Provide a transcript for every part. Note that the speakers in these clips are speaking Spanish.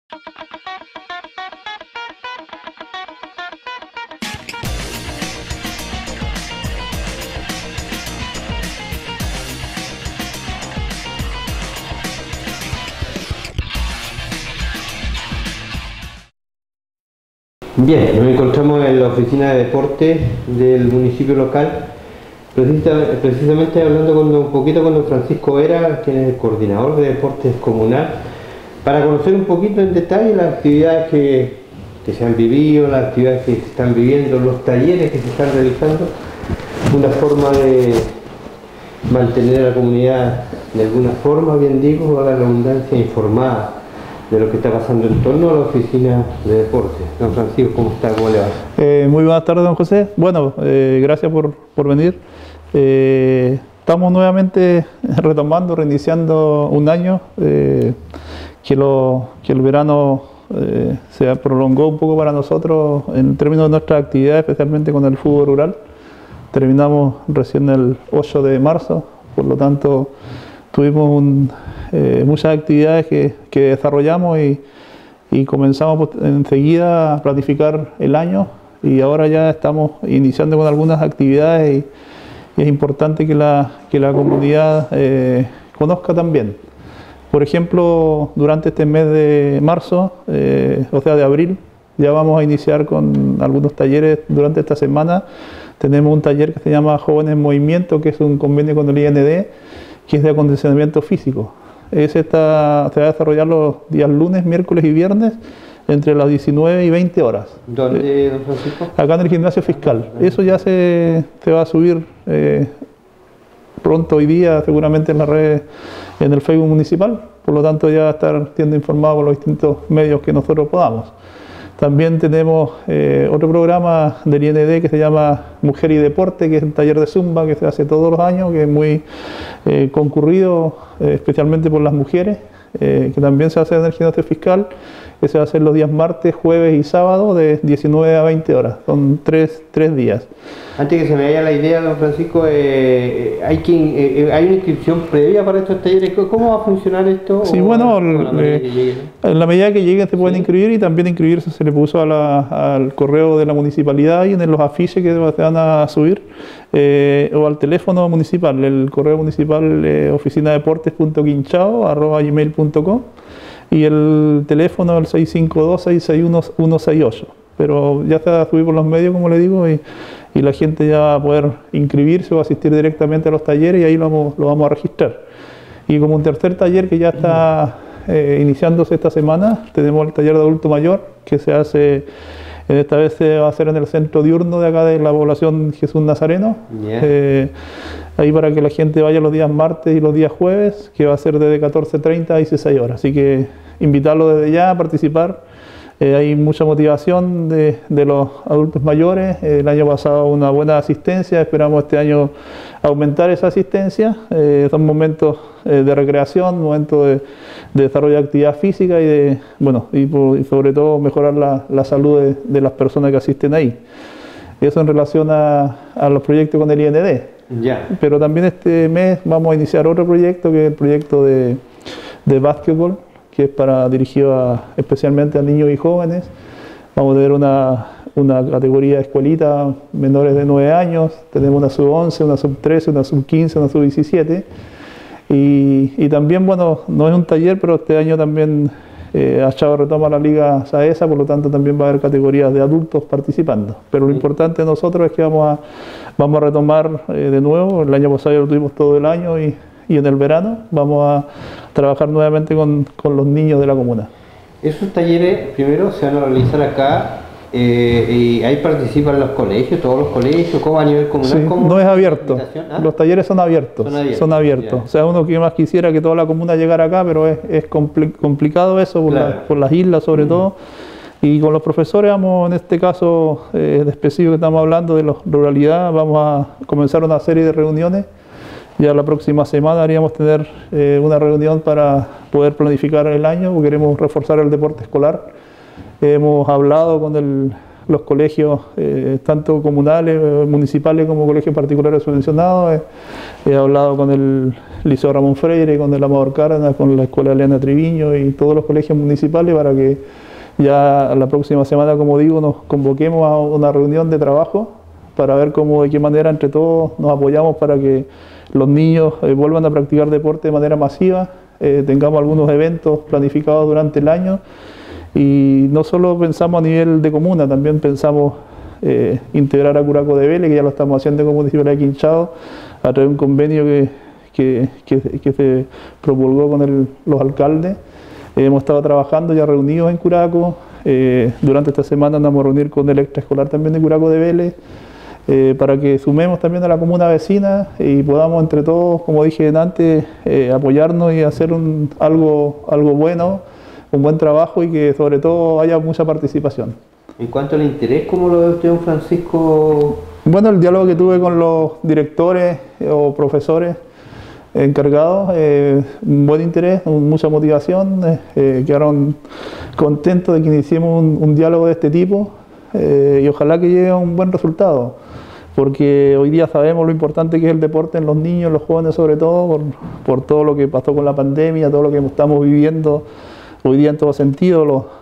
Bien, nos encontramos en la oficina de deporte del municipio local, precisamente hablando un poquito con don Francisco Vera, quien es el coordinador de deportes comunal, para conocer un poquito en detalle las actividades que se han vivido, las actividades que se están viviendo, los talleres que se están realizando, una forma de mantener a la comunidad de alguna forma, bien digo, a la redundancia, informada de lo que está pasando en torno a la oficina de deporte. Don Francisco, ¿cómo está? ¿Cómo le va? Muy buenas tardes, don José. Bueno, gracias por venir. Estamos nuevamente retomando, reiniciando un año que el verano se prolongó un poco para nosotros en términos de nuestras actividades, especialmente con el fútbol rural. Terminamos recién el 8 de marzo, por lo tanto tuvimos muchas actividades que desarrollamos y comenzamos enseguida a planificar el año, y ahora ya estamos iniciando con algunas actividades y es importante que la comunidad conozca también. Por ejemplo, durante este mes de marzo, o sea de abril, ya vamos a iniciar con algunos talleres durante esta semana. Tenemos un taller que se llama Jóvenes en Movimiento, que es un convenio con el IND, que es de acondicionamiento físico. Se va a desarrollar los días lunes, miércoles y viernes entre las 19 y 20 horas. ¿Dónde, don Francisco? Acá en el gimnasio fiscal. Eso ya se va a subir pronto hoy día, seguramente en la red, en el Facebook municipal. Por lo tanto, ya va a estar siendo informado por los distintos medios que nosotros podamos. También tenemos otro programa del IND que se llama Mujer y Deporte, que es un taller de Zumba que se hace todos los años, que es muy concurrido, especialmente por las mujeres, que también se hace en el gimnasio fiscal, que se hace los días martes, jueves y sábado de 19 a 20 horas. Son tres días. Antes que se me vaya la idea, don Francisco, ¿hay una inscripción previa para estos talleres? ¿Cómo va a funcionar esto? Sí, bueno, en la medida que lleguen se pueden inscribir, y también inscribirse se le puso al correo de la municipalidad y en los afiches que se van a subir, o al teléfono municipal, el correo municipal oficinadeportes.quinchao@gmail.com, y el teléfono el 652-661-168. Pero ya se va a subir por los medios, como le digo, y la gente ya va a poder inscribirse o asistir directamente a los talleres, y ahí lo vamos a registrar. Y como un tercer taller que ya está iniciándose esta semana, tenemos el taller de adulto mayor, que se hace, esta vez se va a hacer en el centro diurno de acá de la población Jesús Nazareno. Yeah. Ahí para que la gente vaya los días martes y los días jueves, que va a ser desde 14:30 a 16 horas. Así que invitarlo desde ya a participar. Hay mucha motivación de los adultos mayores. El año pasado una buena asistencia, esperamos este año aumentar esa asistencia. Son momentos de recreación, momentos de desarrollo de actividad física y sobre todo mejorar la salud de las personas que asisten ahí. Eso en relación a los proyectos con el IND. Yeah. Pero también este mes vamos a iniciar otro proyecto, que es el proyecto de básquetbol, que es dirigido especialmente a niños y jóvenes. Vamos a tener una categoría de escuelita menores de 9 años, tenemos una sub-11, una sub-13, una sub-15, una sub-17. Y también, bueno, no es un taller, pero este año también Achava retoma la Liga Saesa, por lo tanto también va a haber categorías de adultos participando. Pero lo importante de nosotros es que vamos a retomar de nuevo. El año pasado ya lo tuvimos todo el año, y en el verano vamos a trabajar nuevamente con los niños de la comuna. Esos talleres primero se van a realizar acá, y ahí participan los colegios, todos los colegios, ¿cómo a nivel comunal? Sí, no es abierto, los talleres son abiertos. Yeah. O sea, uno que más quisiera que toda la comuna llegara acá, pero es complicado eso por las islas sobre todo. Y con los profesores vamos, en este caso de específico que estamos hablando de la ruralidad, vamos a comenzar una serie de reuniones. Ya la próxima semana haríamos tener una reunión para poder planificar el año, porque queremos reforzar el deporte escolar. Hemos hablado los colegios, tanto comunales, municipales como colegios particulares subvencionados. He hablado con el Liceo Ramón Freire, con el Amador Cárdenas, con la Escuela Elena Triviño y todos los colegios municipales para que ya la próxima semana, como digo, nos convoquemos a una reunión de trabajo para ver cómo, de qué manera entre todos nos apoyamos para que los niños vuelvan a practicar deporte de manera masiva, tengamos algunos eventos planificados durante el año y no solo pensamos a nivel de comuna, también pensamos integrar a Curacao de Vélez, que ya lo estamos haciendo como municipalidad de Quinchao, a través de un convenio que se promulgó con los alcaldes. Hemos estado trabajando ya reunidos en Curacao, durante esta semana nos vamos a reunir con el extraescolar también de Curacao de Vélez, para que sumemos también a la comuna vecina y podamos entre todos, como dije antes, apoyarnos y hacer algo bueno, un buen trabajo y que sobre todo haya mucha participación. En cuanto al interés, ¿cómo lo ve usted, don Francisco? Bueno, el diálogo que tuve con los directores o profesores encargados, un buen interés, mucha motivación, quedaron contentos de que iniciemos un diálogo de este tipo y ojalá que llegue a un buen resultado, porque hoy día sabemos lo importante que es el deporte en los niños, los jóvenes sobre todo, por todo lo que pasó con la pandemia, todo lo que estamos viviendo hoy día en todo sentido,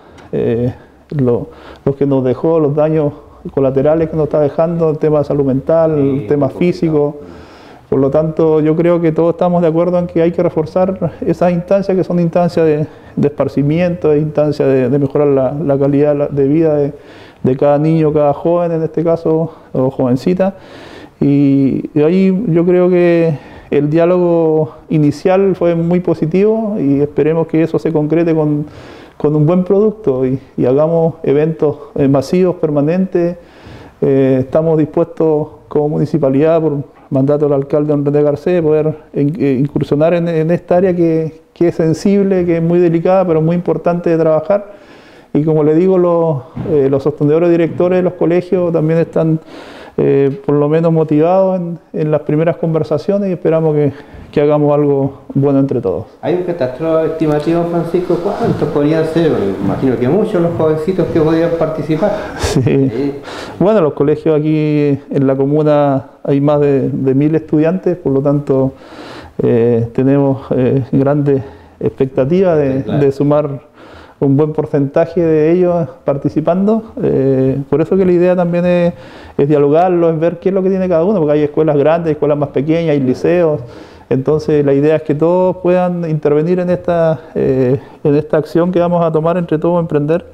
los que nos dejó, los daños colaterales que nos está dejando, el tema de salud mental, el tema físico. Por lo tanto, yo creo que todos estamos de acuerdo en que hay que reforzar esas instancias que son instancias de esparcimiento, instancias de mejorar la calidad de vida de cada niño, cada joven en este caso, o jovencita. Y ahí yo creo que el diálogo inicial fue muy positivo y esperemos que eso se concrete con un buen producto y hagamos eventos masivos, permanentes. Estamos dispuestos como municipalidad, por mandato del alcalde don René Garcés, poder incursionar en esta área que es sensible, que es muy delicada, pero muy importante de trabajar. Y como le digo, los sostenedores directores de los colegios también están por lo menos motivados en las primeras conversaciones y esperamos que hagamos algo bueno entre todos. ¿Hay un catastro estimativo, Francisco? ¿Cuántos podrían ser? Me imagino que muchos los jovencitos que podrían participar. Sí. Bueno, los colegios aquí en la comuna hay más de 1000 estudiantes, por lo tanto tenemos grandes expectativas de sumar un buen porcentaje de ellos participando. Por eso que la idea también es dialogarlo, es ver qué es lo que tiene cada uno, porque hay escuelas grandes, escuelas más pequeñas, hay liceos. Entonces la idea es que todos puedan intervenir en esta acción que vamos a tomar entre todos, emprender,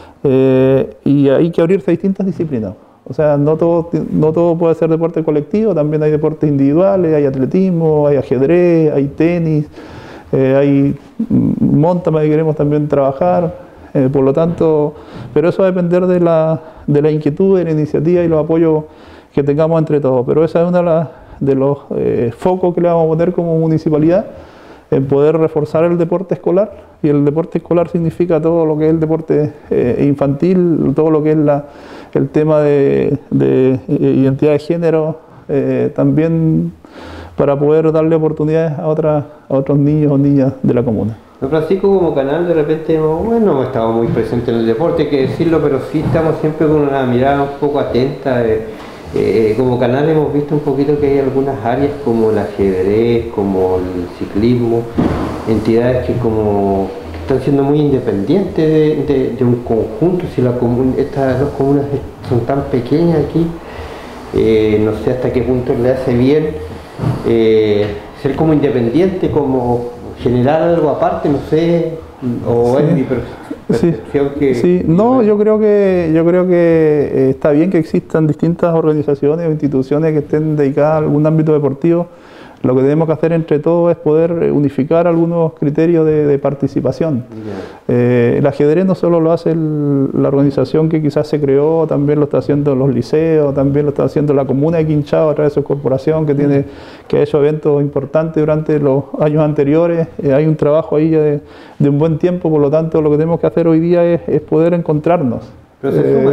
y hay que abrirse a distintas disciplinas. O sea, no todo puede ser deporte colectivo, también hay deportes individuales, hay atletismo, hay ajedrez, hay tenis, hay mountain que queremos también trabajar, por lo tanto, pero eso va a depender de la inquietud, de la iniciativa y los apoyos que tengamos entre todos. Pero esa es una de los focos que le vamos a poner como municipalidad, en poder reforzar el deporte escolar, y el deporte escolar significa todo lo que es el deporte infantil, todo lo que es el tema de identidad de género, también para poder darle oportunidades a otros niños o niñas de la comuna. Don Francisco, como canal de repente no hemos estado muy presentes en el deporte, hay que decirlo, pero sí estamos siempre con una mirada un poco atenta. Como canal hemos visto un poquito que hay algunas áreas como el ajedrez, como el ciclismo, entidades que están siendo muy independientes de un conjunto. Si estas dos comunas son tan pequeñas aquí, no sé hasta qué punto le hace bien ser como independiente, como generar algo aparte, no sé, o sí. es mi percepción que... Sí, no, yo creo que está bien que existan distintas organizaciones o instituciones que estén dedicadas a algún ámbito deportivo. Lo que tenemos que hacer entre todos es poder unificar algunos criterios de participación. El ajedrez no solo lo hace la organización que quizás se creó, también lo está haciendo los liceos, también lo está haciendo la comuna de Quinchao a través de su corporación que ha hecho eventos importantes durante los años anteriores. Hay un trabajo ahí de un buen tiempo, por lo tanto lo que tenemos que hacer hoy día es poder encontrarnos. Pero se suman,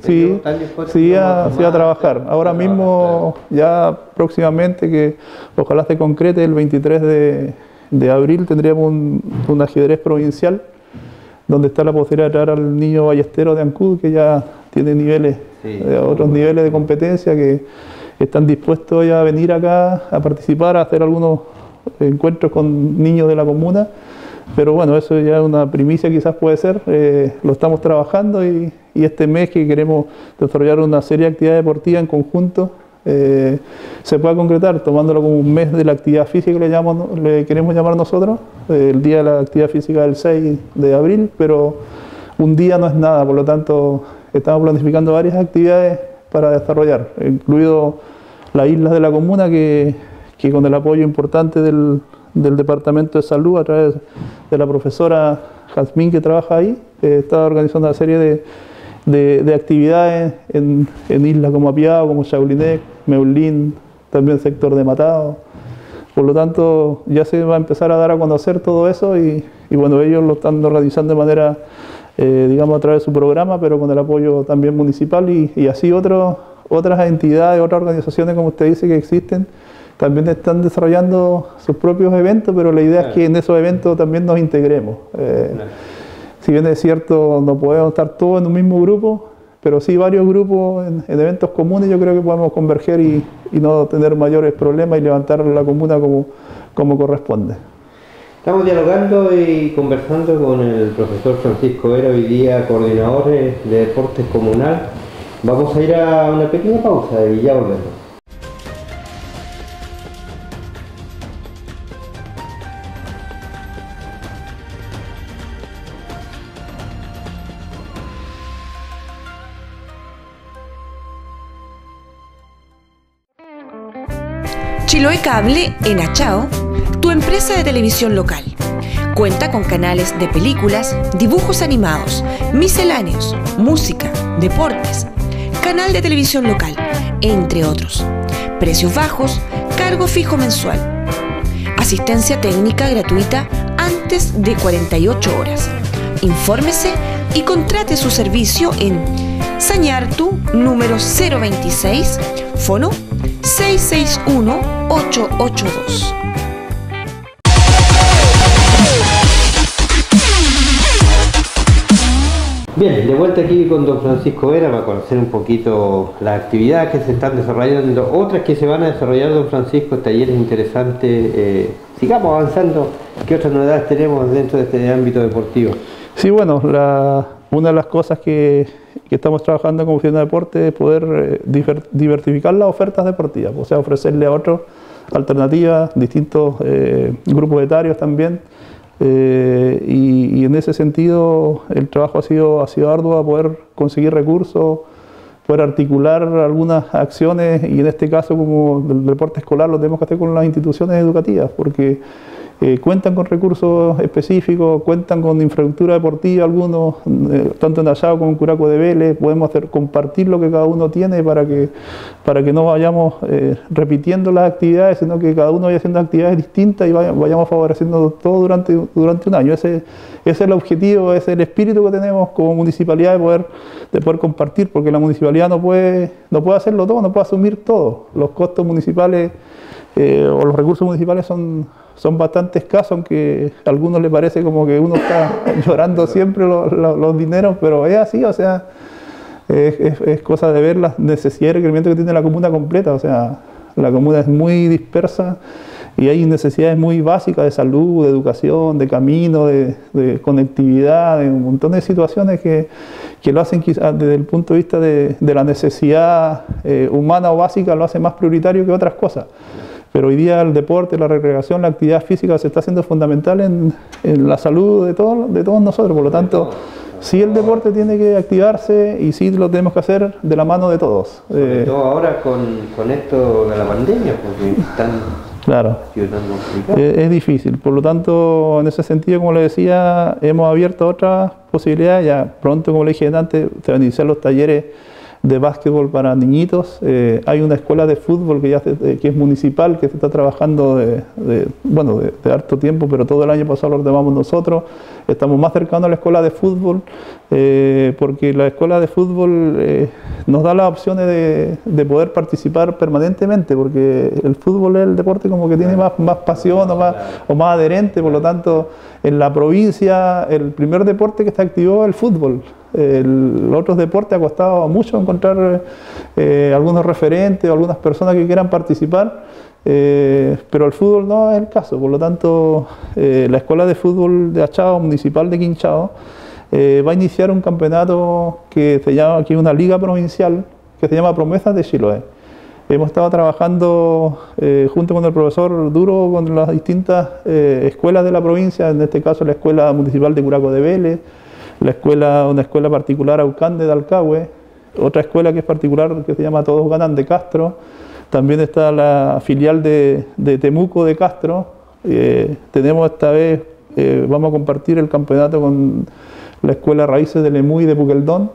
sí, a trabajar. Ahora mismo, ya próximamente, que ojalá se concrete, el 23 de abril tendríamos un ajedrez provincial, donde está la posibilidad de traer al niño ballestero de Ancud, que ya tiene niveles, Sí. Otros niveles de competencia que están dispuestos ya a venir acá a participar, a hacer algunos encuentros con niños de la comuna. Pero bueno, eso ya es una primicia, quizás puede ser, lo estamos trabajando y este mes que queremos desarrollar una serie de actividades deportivas en conjunto, se pueda concretar, tomándolo como un mes de la actividad física que le queremos llamar nosotros, el día de la actividad física del 6 de abril, pero un día no es nada, por lo tanto estamos planificando varias actividades para desarrollar, incluido las islas de la comuna que con el apoyo importante del Departamento de Salud a través de la profesora Jazmín que trabaja ahí, está organizando una serie de actividades en islas como Apiao, como Chaulinet, Meulín, también sector de Matao. Por lo tanto, ya se va a empezar a dar a conocer todo eso y bueno, ellos lo están organizando de manera, digamos, a través de su programa, pero con el apoyo también municipal y así otras entidades, otras organizaciones, como usted dice, que existen, también están desarrollando sus propios eventos, pero la idea es que en esos eventos también nos integremos. Si bien es cierto, no podemos estar todos en un mismo grupo, pero sí varios grupos en eventos comunes, yo creo que podemos converger y no tener mayores problemas y levantar la comuna como corresponde. Estamos dialogando y conversando con el profesor Francisco Vera, hoy día coordinador de deportes comunal. Vamos a ir a una pequeña pausa y ya volvemos. Chiloé Cable en Achao, tu empresa de televisión local. Cuenta con canales de películas, dibujos animados, misceláneos, música, deportes, canal de televisión local, entre otros. Precios bajos, cargo fijo mensual. Asistencia técnica gratuita antes de 48 horas. Infórmese y contrate su servicio en Sañartu número 026, fono 661-882. Bien, de vuelta aquí con don Francisco Vera para conocer un poquito las actividades que se están desarrollando, otras que se van a desarrollar, don Francisco, talleres interesantes. Sigamos avanzando. ¿Qué otras novedades tenemos dentro de este ámbito deportivo? Sí, bueno, una de las cosas que estamos trabajando como Oficina de Deporte es poder diversificar las ofertas deportivas, o sea, ofrecerle a otros alternativas, distintos grupos etarios también. Y en ese sentido el trabajo ha sido arduo a poder conseguir recursos, poder articular algunas acciones y en este caso como el deporte escolar lo tenemos que hacer con las instituciones educativas porque cuentan con recursos específicos, cuentan con infraestructura deportiva algunos, tanto en Achao como en Curaco de Vélez, podemos compartir lo que cada uno tiene para que no vayamos repitiendo las actividades, sino que cada uno vaya haciendo actividades distintas y vayamos favoreciendo todo durante un año. Ese es el objetivo, ese es el espíritu que tenemos como municipalidad de poder compartir, porque la municipalidad no puede hacerlo todo, no puede asumir todo. Los costos municipales o los recursos municipales son bastante escasos, aunque a algunos les parece como que uno está llorando siempre los dineros, pero es así, o sea, es cosa de ver las necesidades y requerimientos que tiene la comuna completa, o sea, la comuna es muy dispersa y hay necesidades muy básicas de salud, de educación, de camino, de conectividad, de un montón de situaciones que lo hacen quizás desde el punto de vista de la necesidad humana o básica, lo hace más prioritario que otras cosas. Pero hoy día el deporte, la recreación, la actividad física se está haciendo fundamental en la salud de todos nosotros. Por lo tanto, sí el deporte tiene que activarse y sí lo tenemos que hacer de la mano de todos. Sobre todo ahora con esto de la pandemia, porque están claro, es difícil. Por lo tanto, en ese sentido, como le decía, hemos abierto otras posibilidades. Ya pronto, como le dije antes, se van a iniciar los talleres de básquetbol para niñitos. Hay una escuela de fútbol que es municipal, que se está trabajando de harto tiempo, pero todo el año pasado lo ordenamos nosotros. Estamos más cercanos a la escuela de fútbol, porque la escuela de fútbol nos da las opciones de poder participar permanentemente, porque el fútbol es el deporte como que tiene más pasión o más adherente. Por lo tanto, en la provincia el primer deporte que se activó es el fútbol. Los otros deportes ha costado mucho encontrar algunos referentes o algunas personas que quieran participar, pero el fútbol no es el caso. Por lo tanto, la Escuela de Fútbol de Achao, Municipal de Quinchao, va a iniciar un campeonato que se llama, aquí una liga provincial, que se llama Promesas de Chiloé. Hemos estado trabajando junto con el profesor Duro con las distintas escuelas de la provincia, en este caso la Escuela Municipal de Curaco de Vélez, una escuela particular Aucande de Alcagüe, otra escuela que es particular que se llama Todos Ganan de Castro, también está la filial de Temuco de Castro. Tenemos esta vez, vamos a compartir el campeonato con la Escuela Raíces de Lemuy de Puqueldón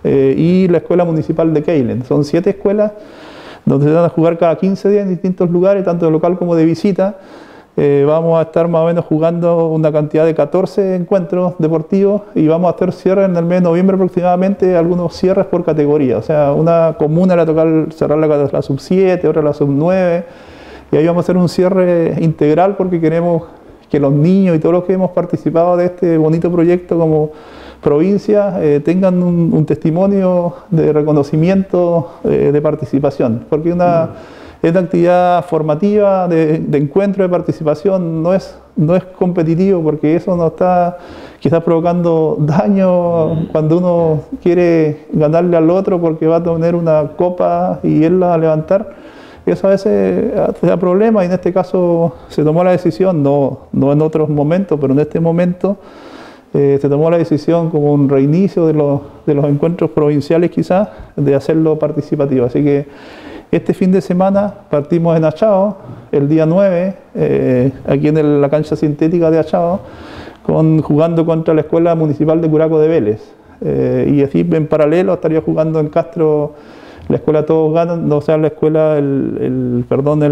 y la Escuela Municipal de Keilen. Son 7 escuelas donde se van a jugar cada 15 días en distintos lugares, tanto de local como de visita. Vamos a estar más o menos jugando una cantidad de 14 encuentros deportivos y vamos a hacer cierres en el mes de noviembre aproximadamente, algunos cierres por categoría. O sea, una comuna le toca cerrar la sub-7, otra la sub-9, y ahí vamos a hacer un cierre integral porque queremos que los niños y todos los que hemos participado de este bonito proyecto como provincia tengan un testimonio de reconocimiento de participación, porque es una actividad formativa de encuentro, de participación, no es competitivo, porque eso nos está quizás provocando daño cuando uno quiere ganarle al otro porque va a tener una copa y él la va a levantar. Eso a veces da problemas y en este caso se tomó la decisión, no en otros momentos, pero en este momento se tomó la decisión como un reinicio de los encuentros provinciales quizás, de hacerlo participativo. Así que este fin de semana partimos en Achao, el día 9, aquí en la cancha sintética de Achao, jugando contra la Escuela Municipal de Curaco de Vélez. Y así en paralelo estaría jugando en Castro la Escuela Todos Ganan, o sea, la escuela, el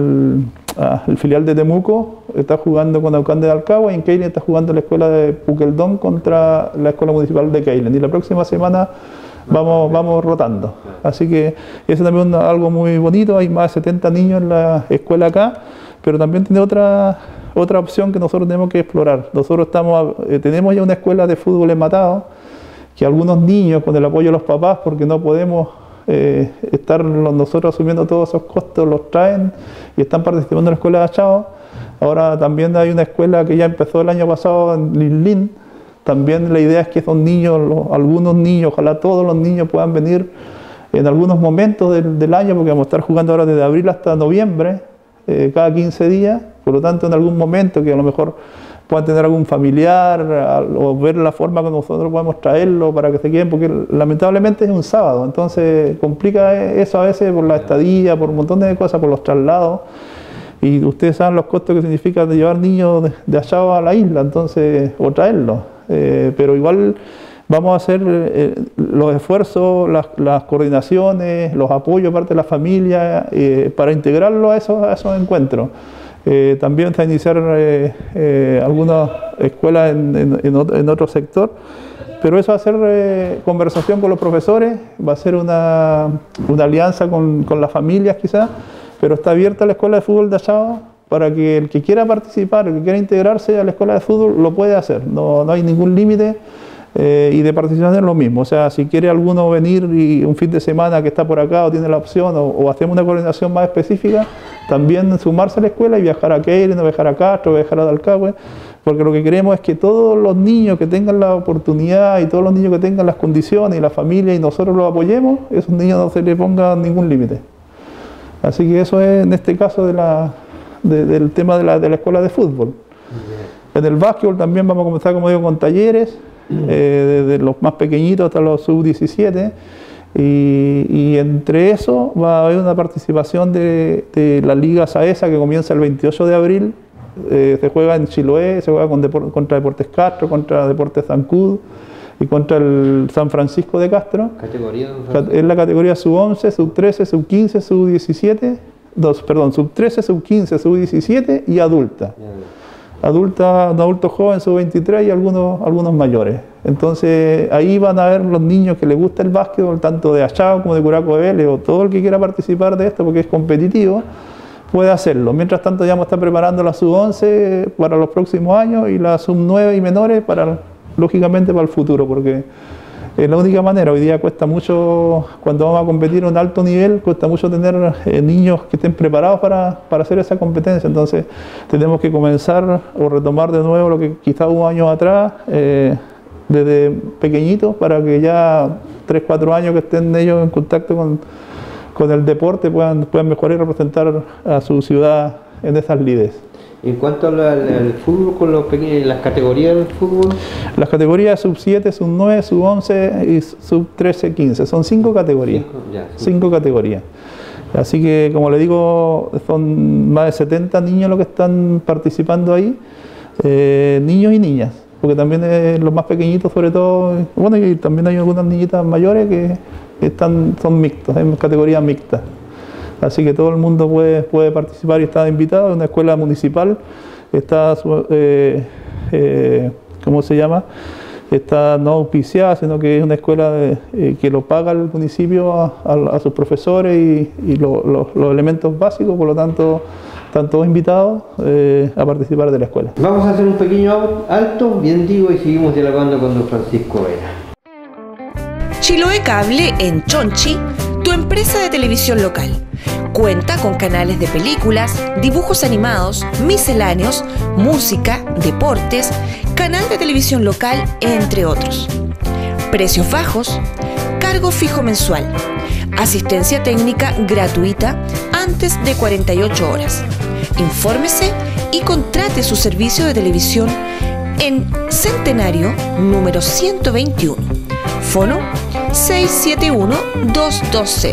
filial de Temuco está jugando con Aucande de Alcagüe y en Keilen está jugando la Escuela de Puqueldón contra la Escuela Municipal de Keilen. Y la próxima semana vamos rotando. Así que eso también es algo muy bonito. Hay más de 70 niños en la escuela acá, pero también tiene otra opción que nosotros tenemos que explorar. Nosotros tenemos ya una escuela de fútbol en Matado, que algunos niños, con el apoyo de los papás, porque no podemos estar nosotros asumiendo todos esos costos, los traen y están participando en la escuela de Achao. Ahora también hay una escuela que ya empezó el año pasado en Linlin. También la idea es que esos niños, algunos niños, ojalá todos los niños puedan venir en algunos momentos del año, porque vamos a estar jugando ahora desde abril hasta noviembre, cada 15 días. Por lo tanto, en algún momento que a lo mejor puedan tener algún familiar o ver la forma que nosotros podemos traerlo para que se queden, porque lamentablemente es un sábado, entonces complica eso a veces por la estadía, por un montón de cosas, por los traslados, y ustedes saben los costos que significa de llevar niños de allá a la isla, entonces, o traerlos, pero igual vamos a hacer los esfuerzos, las coordinaciones, los apoyos parte de la familia para integrarlo a esos encuentros. También se va a iniciar algunas escuelas en otro sector, pero eso va a ser conversación con los profesores, va a ser una alianza con las familias quizás, pero está abierta la Escuela de Fútbol de Achao para que el que quiera participar, el que quiera integrarse a la Escuela de Fútbol lo puede hacer, no hay ningún límite. Y de participación es lo mismo, o sea, si quiere alguno venir y un fin de semana que está por acá o tiene la opción o hacemos una coordinación más específica, también sumarse a la escuela y viajar a Keilen, o viajar a Castro, o viajar a Alcagüe, porque lo que queremos es que todos los niños que tengan la oportunidad y todos los niños que tengan las condiciones y la familia y nosotros los apoyemos, esos niños no se les ponga ningún límite. Así que eso es en este caso del tema de la escuela de fútbol. En el básquetbol también vamos a comenzar, como digo, con talleres, desde los más pequeñitos hasta los sub-17 y entre eso va a haber una participación de la Liga Saesa que comienza el 28 de abril, se juega en Chiloé, se juega contra Deportes Castro, contra Deportes Zancud y contra el San Francisco de Castro. ¿Categoría? Es la categoría sub-11, sub-13, sub-15, sub-17, sub-13, sub-15, sub-17 y adulta. Adulto joven, sub-23 y algunos mayores. Entonces ahí van a ver los niños que les gusta el básquetbol, tanto de Achao como de Curaco de Vélez, o todo el que quiera participar de esto porque es competitivo, puede hacerlo. Mientras tanto ya vamos a estar preparando la sub-11 para los próximos años y la sub-9 y menores lógicamente para el futuro, porque Es la única manera. Hoy día cuesta mucho, cuando vamos a competir a un alto nivel, cuesta mucho tener niños que estén preparados para hacer esa competencia. Entonces tenemos que comenzar o retomar de nuevo lo que quizás hubo años atrás, desde pequeñitos, para que ya 3, 4 años que estén ellos en contacto con el deporte puedan mejorar y representar a su ciudad en esas lides. En cuanto al fútbol, con las categorías del fútbol. Las categorías sub 7, sub 9, sub 11 y sub 13, 15. Son 5 categorías. 5 categorías. Así que, como le digo, son más de 70 niños los que están participando ahí. Niños y niñas. Porque también los más pequeñitos, sobre todo. Bueno, y también hay algunas niñitas mayores que son mixtas, en categorías mixtas. Así que todo el mundo puede participar y está invitado. Es una escuela municipal, está, ¿cómo se llama? Está no auspiciada, sino que es una escuela que lo paga el municipio a sus profesores y los elementos básicos, por lo tanto están todos invitados a participar de la escuela. Vamos a hacer un pequeño alto, bien digo, y seguimos dialogando con don Francisco Vera. Chiloé Cable en Chonchi, tu empresa de televisión local. Cuenta con canales de películas, dibujos animados, misceláneos, música, deportes, canal de televisión local, entre otros. Precios bajos, cargo fijo mensual, asistencia técnica gratuita antes de 48 horas. Infórmese y contrate su servicio de televisión en Centenario número 121. Fono 671-220.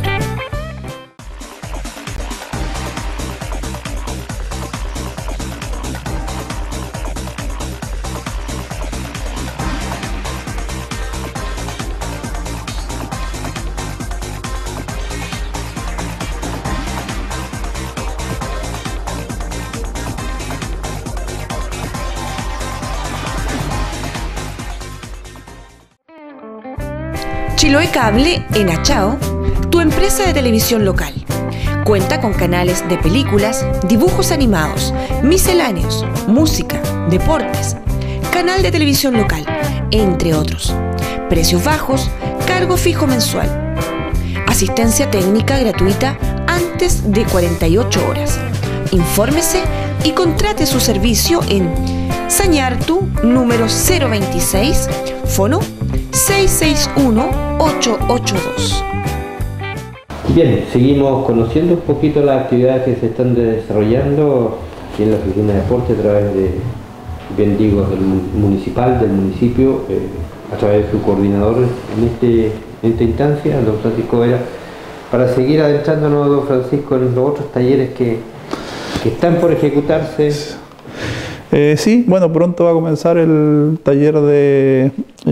Chiloé Cable en Achao, tu empresa de televisión local. Cuenta con canales de películas, dibujos animados, misceláneos, música, deportes, canal de televisión local, entre otros. Precios bajos, cargo fijo mensual. Asistencia técnica gratuita antes de 48 horas. Infórmese y contrate su servicio en Sañartu número 026, fono 661-882. Bien, seguimos conociendo un poquito las actividades que se están desarrollando aquí en la Oficina de Deporte a través de, bien digo, del municipio, a través de su coordinador en esta instancia, don Francisco Vera, para seguir adentrándonos, don Francisco, en los otros talleres que están por ejecutarse. Sí, bueno, pronto va a comenzar el taller de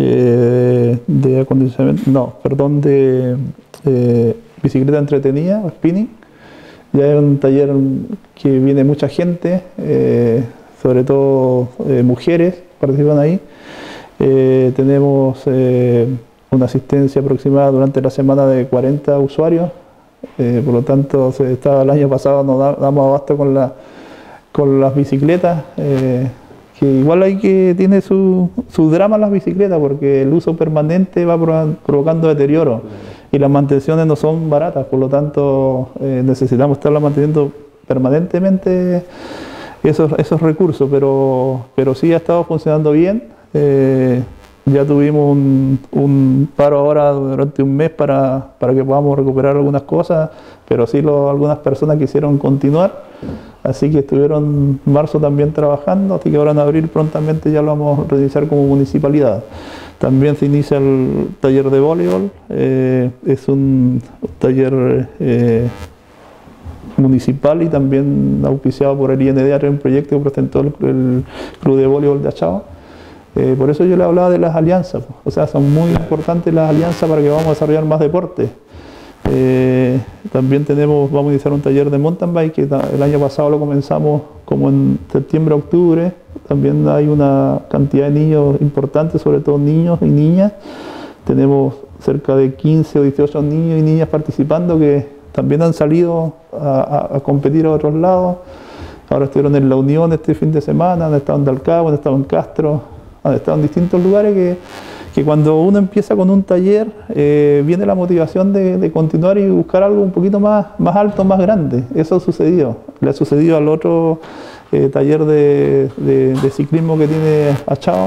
acondicionamiento, de bicicleta entretenida, spinning. Ya es un taller que viene mucha gente, sobre todo mujeres participan ahí. Tenemos una asistencia aproximada durante la semana de 40 usuarios, por lo tanto el año pasado nos damos abasto con las bicicletas, que igual tiene su drama las bicicletas, porque el uso permanente va provocando deterioro y las mantenciones no son baratas, por lo tanto necesitamos estarlas manteniendo permanentemente esos recursos, pero sí ha estado funcionando bien. Ya tuvimos un paro ahora durante un mes para que podamos recuperar algunas cosas, pero sí algunas personas quisieron continuar, así que estuvieron en marzo también trabajando, así que ahora en abril prontamente ya lo vamos a reiniciar como municipalidad. También se inicia el taller de voleibol, es un taller municipal y también auspiciado por el IND, un proyecto que presentó el Club de Voleibol de Achao. Por eso yo le hablaba de las alianzas, o sea, son muy importantes las alianzas para que vamos a desarrollar más deporte. También vamos a iniciar un taller de mountain bike, que el año pasado lo comenzamos como en septiembre, octubre. También hay una cantidad de niños importantes, sobre todo niños y niñas. Tenemos cerca de 15 o 18 niños y niñas participando que también han salido a competir a otros lados. Ahora estuvieron en La Unión este fin de semana, han estado en Dalcabo, han estado en Castro, han estado en distintos lugares que cuando uno empieza con un taller, viene la motivación de continuar y buscar algo un poquito más alto, más grande. Eso sucedió. Le ha sucedido al otro taller de ciclismo que tiene Achao,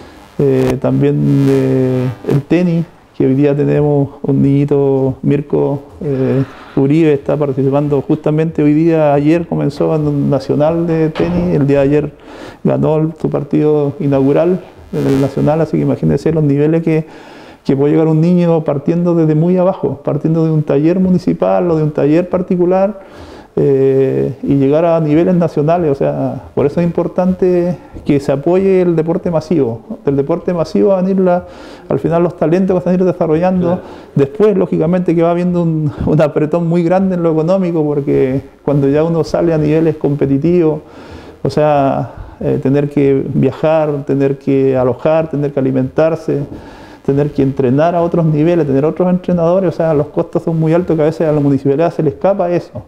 también el tenis, que hoy día tenemos un niñito, Mirko Uribe, está participando justamente hoy día. Ayer comenzó en un nacional de tenis, el día de ayer ganó su partido inaugural en el nacional, así que imagínense los niveles que puede llegar un niño partiendo desde muy abajo, partiendo de un taller municipal o de un taller particular, y llegar a niveles nacionales. O sea, por eso es importante que se apoye el deporte masivo. Del deporte masivo van a ir al final los talentos que se van a ir desarrollando. Claro. Después, lógicamente, que va habiendo un apretón muy grande en lo económico, porque cuando ya uno sale a niveles competitivos, o sea, tener que viajar, tener que alojar, tener que alimentarse, tener que entrenar a otros niveles, tener otros entrenadores, o sea, los costos son muy altos que a veces a la municipalidad se le escapa eso.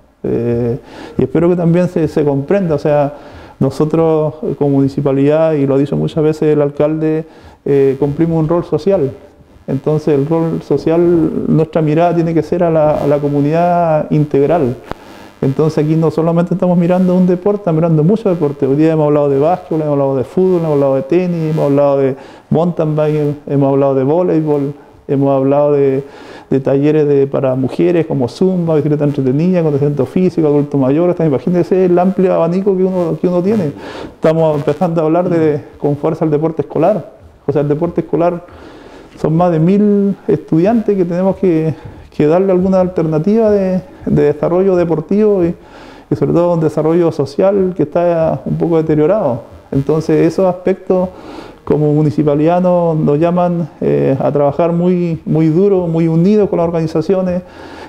Y espero que también se comprenda. O sea, nosotros como municipalidad, y lo ha dicho muchas veces el alcalde, cumplimos un rol social. Entonces el rol social, nuestra mirada tiene que ser a la comunidad integral. Entonces aquí no solamente estamos mirando un deporte, estamos mirando muchos deportes. Hoy día hemos hablado de básquetbol, hemos hablado de fútbol, hemos hablado de tenis, hemos hablado de mountain bike, hemos hablado de voleibol, hemos hablado de talleres para mujeres como zumba, bicicleta entretenida, condicionamiento físico, adulto mayor. Imagínense el amplio abanico que uno tiene. Estamos empezando a hablar con fuerza el deporte escolar. O sea, el deporte escolar son más de 1000 estudiantes que tenemos que darle alguna alternativa de desarrollo deportivo y sobre todo un desarrollo social que está un poco deteriorado. Entonces esos aspectos como municipalidad nos llaman a trabajar muy duro, muy unidos con las organizaciones.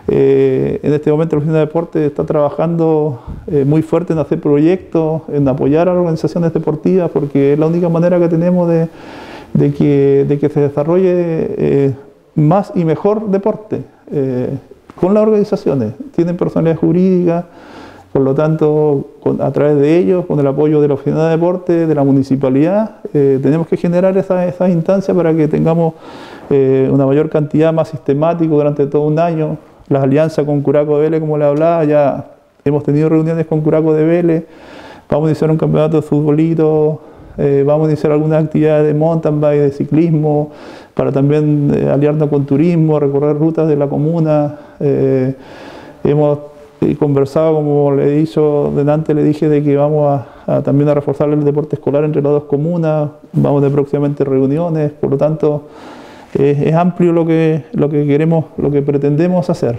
En este momento la Oficina de Deporte está trabajando muy fuerte en hacer proyectos, en apoyar a las organizaciones deportivas, porque es la única manera que tenemos de que se desarrolle más y mejor deporte con las organizaciones. Tienen personalidad jurídica, por lo tanto, a través de ellos, con el apoyo de la Oficina de Deporte, de la municipalidad, tenemos que generar esas instancias para que tengamos una mayor cantidad, más sistemático durante todo un año. Las alianzas con Curaco de Vélez, como le hablaba, ya hemos tenido reuniones con Curaco de Vélez. Vamos a iniciar un campeonato de futbolito, vamos a iniciar algunas actividades de mountain bike, de ciclismo, para también aliarnos con turismo, recorrer rutas de la comuna. Hemos conversado, como le he dicho delante, le dije de que vamos también a reforzar el deporte escolar entre las dos comunas. Vamos de próximamente reuniones, por lo tanto es amplio lo que queremos, lo que pretendemos hacer.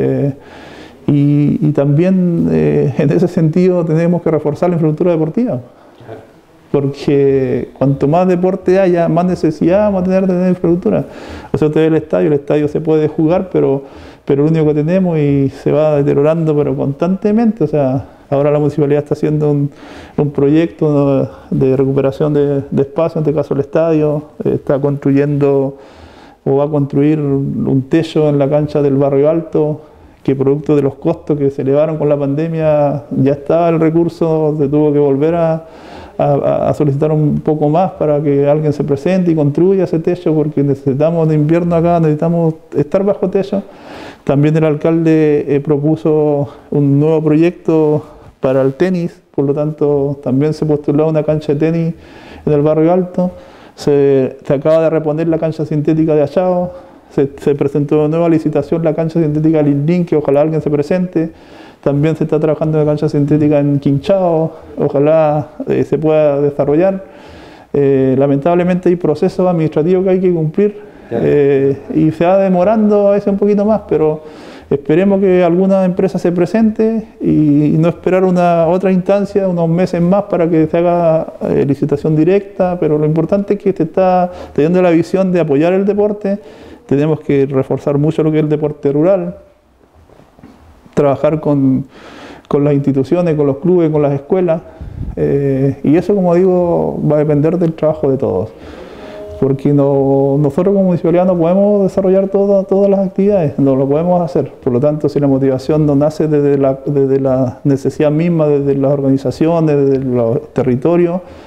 Y también en ese sentido tenemos que reforzar la infraestructura deportiva, porque cuanto más deporte haya, más necesidad vamos a tener infraestructura. O sea, usted ve el estadio se puede jugar, pero lo único que tenemos y se va deteriorando pero constantemente. O sea, ahora la municipalidad está haciendo un proyecto de recuperación de espacio, en este caso el estadio, está construyendo o va a construir un techo en la cancha del Barrio Alto, que producto de los costos que se elevaron con la pandemia, ya estaba el recurso, se tuvo que volver a solicitar un poco más para que alguien se presente y construya ese techo, porque necesitamos de invierno acá, necesitamos estar bajo techo. También el alcalde propuso un nuevo proyecto para el tenis, por lo tanto también se postuló una cancha de tenis en el Barrio Alto. Se acaba de reponer la cancha sintética de Achao, se presentó una nueva licitación la cancha sintética de Lindín, que ojalá alguien se presente. También se está trabajando en la cancha sintética en Quinchao, ojalá se pueda desarrollar. Lamentablemente hay procesos administrativos que hay que cumplir, y se va demorando a veces un poquito más, pero esperemos que alguna empresa se presente y no esperar otra instancia, unos meses más para que se haga licitación directa. Pero lo importante es que se está teniendo la visión de apoyar el deporte. Tenemos que reforzar mucho lo que es el deporte rural, trabajar con las instituciones, con los clubes, con las escuelas, y eso, como digo, va a depender del trabajo de todos, porque nosotros como municipalidad no podemos desarrollar todas las actividades, no lo podemos hacer. Por lo tanto, si la motivación no nace desde la necesidad misma, desde las organizaciones, desde los territorios,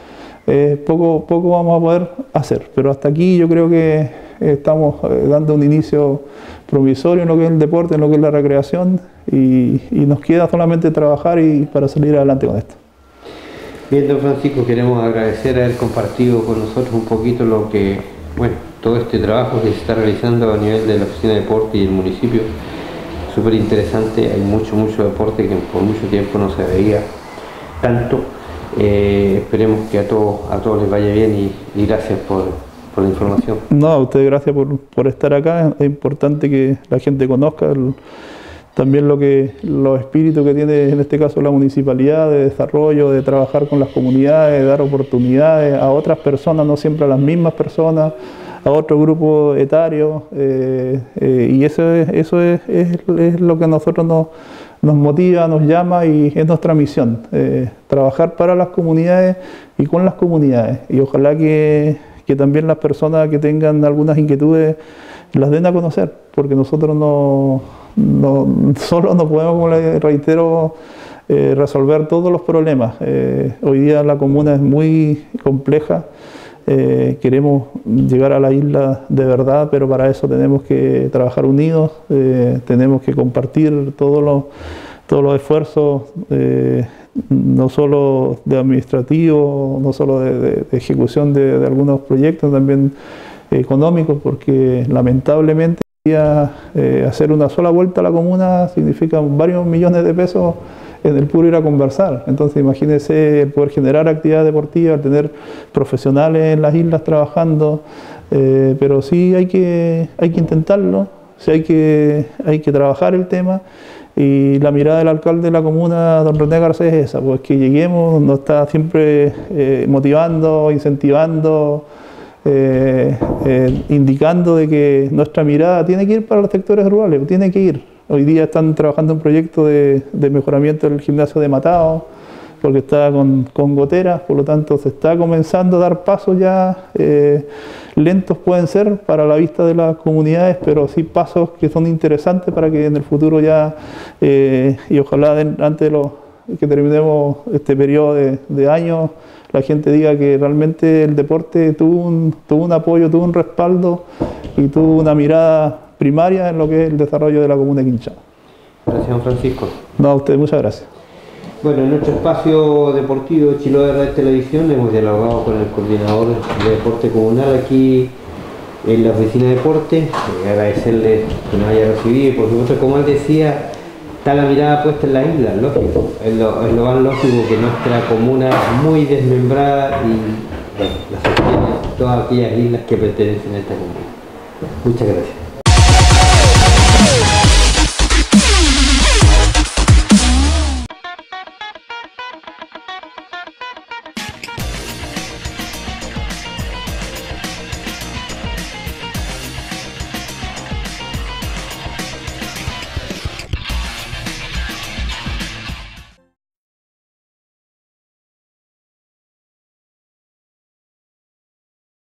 poco vamos a poder hacer. Pero hasta aquí yo creo que estamos dando un inicio promisorio en lo que es el deporte, en lo que es la recreación, y nos queda solamente trabajar para salir adelante con esto. Bien, don Francisco, queremos agradecer haber compartido con nosotros un poquito lo que, bueno, todo este trabajo que se está realizando a nivel de la Oficina de Deporte y el municipio. Súper interesante, hay mucho deporte que por mucho tiempo no se veía tanto. Esperemos que a todos les vaya bien y gracias por la información. No, a ustedes gracias por estar acá. Es importante que la gente conozca también los espíritus que tiene en este caso la municipalidad de desarrollo, de trabajar con las comunidades, de dar oportunidades a otras personas, no siempre a las mismas personas, a otro grupo etario, y eso es lo que a nosotros nos motiva, nos llama y es nuestra misión, trabajar para las comunidades y con las comunidades, y ojalá que también las personas que tengan algunas inquietudes las den a conocer, porque nosotros solo no podemos, como les reitero, resolver todos los problemas. Hoy día la comuna es muy compleja, queremos llegar a la isla de verdad, pero para eso tenemos que trabajar unidos, tenemos que compartir todos los esfuerzos, no solo de administrativo, no solo de ejecución de algunos proyectos, también económicos, porque lamentablemente hacer una sola vuelta a la comuna significa varios millones de pesos en el puro ir a conversar. Entonces imagínense el poder generar actividad deportiva, tener profesionales en las islas trabajando, pero sí hay que intentarlo, sí hay que trabajar el tema, y la mirada del alcalde de la comuna, don René Garcés, es esa, pues que lleguemos, nos está siempre motivando, incentivando, indicando de que nuestra mirada tiene que ir para los sectores rurales, tiene que ir. Hoy día están trabajando un proyecto de mejoramiento del gimnasio de Matao, porque está con goteras, por lo tanto se está comenzando a dar pasos ya, lentos pueden ser para la vista de las comunidades, pero sí pasos que son interesantes para que en el futuro ya, y ojalá antes de que terminemos este periodo de años, la gente diga que realmente el deporte tuvo un apoyo, tuvo un respaldo y tuvo una mirada primaria en lo que es el desarrollo de la comuna de Quinchao. Gracias, don Francisco. No, a usted, muchas gracias. Bueno, en nuestro espacio deportivo Chiloé Radio Televisión hemos dialogado con el coordinador de deporte comunal aquí en la oficina de deporte. Agradecerle que nos haya recibido y por supuesto, como él decía, está la mirada puesta en la isla, lógico. Es lo más lógico que nuestra comuna es muy desmembrada y bueno, la sostiene todas aquellas islas que pertenecen a esta comuna. Muchas gracias.